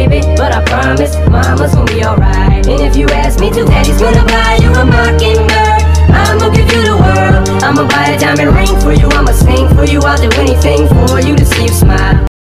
baby, but I promise mama's gonna be alright. And if you ask me to, daddy's gonna buy you a mockingbird. I'ma give you the world, I'ma buy a diamond ring for you, I'ma sing for you, I'll do anything for you to see you smile.